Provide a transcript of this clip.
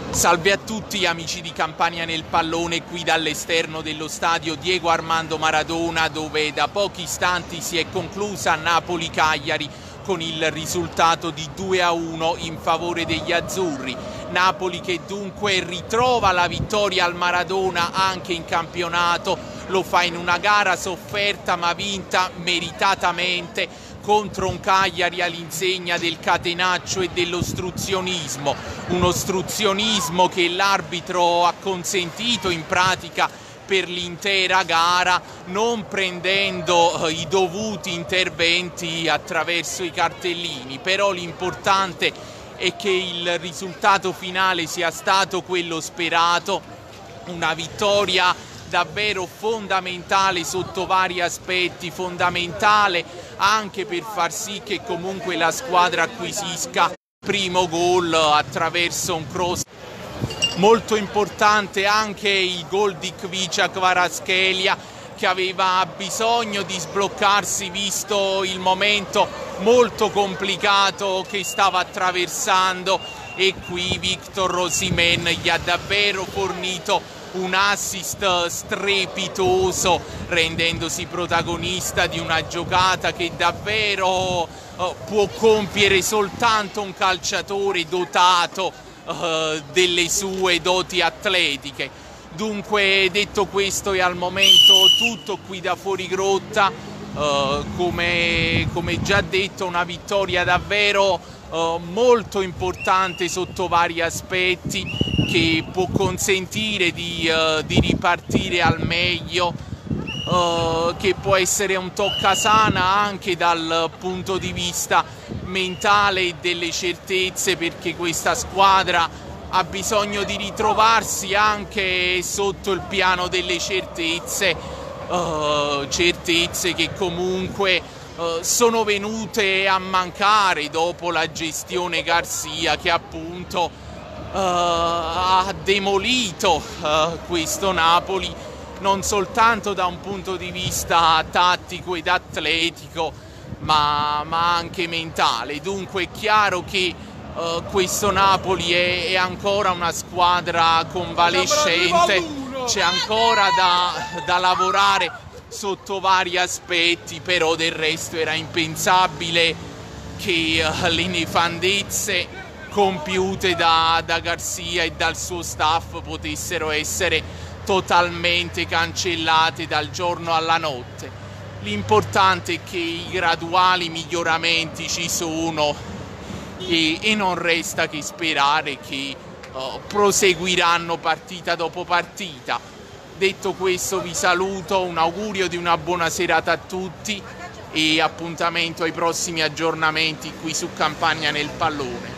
Salve a tutti amici di Campania nel pallone, qui dall'esterno dello stadio Diego Armando Maradona, dove da pochi istanti si è conclusa Napoli-Cagliari con il risultato di 2-1 in favore degli azzurri. Napoli che dunque ritrova la vittoria al Maradona anche in campionato, lo fa in una gara sofferta ma vinta meritatamente contro un Cagliari all'insegna del catenaccio e dell'ostruzionismo, un ostruzionismo che l'arbitro ha consentito in pratica per l'intera gara, non prendendo i dovuti interventi attraverso i cartellini. Però l'importante è che il risultato finale sia stato quello sperato, una vittoria davvero fondamentale sotto vari aspetti, fondamentale anche per far sì che comunque la squadra acquisisca il primo gol attraverso un cross. Molto importante anche il gol di Khvicha Kvaratskhelia, che aveva bisogno di sbloccarsi visto il momento molto complicato che stava attraversando, e qui Victor Osimhen gli ha davvero fornito un assist strepitoso, rendendosi protagonista di una giocata che davvero può compiere soltanto un calciatore dotato delle sue doti atletiche. Dunque, detto questo, è al momento tutto qui da Fuorigrotta. Come già detto, una vittoria davvero molto importante sotto vari aspetti, che può consentire di ripartire al meglio, che può essere un toccasana anche dal punto di vista mentale e delle certezze, perché questa squadra ha bisogno di ritrovarsi anche sotto il piano delle certezze, certezze che comunque sono venute a mancare dopo la gestione Garcia, che appunto ha demolito questo Napoli non soltanto da un punto di vista tattico ed atletico, ma anche mentale. Dunque è chiaro che questo Napoli è ancora una squadra convalescente, c'è ancora da lavorare sotto vari aspetti, però del resto era impensabile che le nefandezze compiute da Garcia e dal suo staff potessero essere totalmente cancellate dal giorno alla notte. L'importante è che i graduali miglioramenti ci sono e non resta che sperare che proseguiranno partita dopo partita. Detto questo, vi saluto, un augurio di una buona serata a tutti e appuntamento ai prossimi aggiornamenti qui su Campania nel pallone.